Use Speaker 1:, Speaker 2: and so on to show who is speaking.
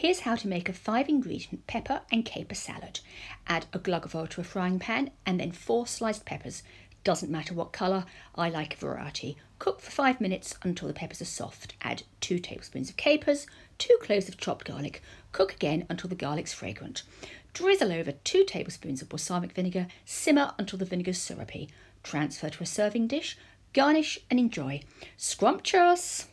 Speaker 1: Here's how to make a 5-ingredient pepper and caper salad. Add a glug of oil to a frying pan and then 4 sliced peppers. Doesn't matter what colour, I like a variety. Cook for 5 minutes until the peppers are soft. Add 2 tablespoons of capers, 2 cloves of chopped garlic. Cook again until the garlic's fragrant. Drizzle over 2 tablespoons of balsamic vinegar. Simmer until the vinegar's syrupy. Transfer to a serving dish. Garnish and enjoy. Scrumptious!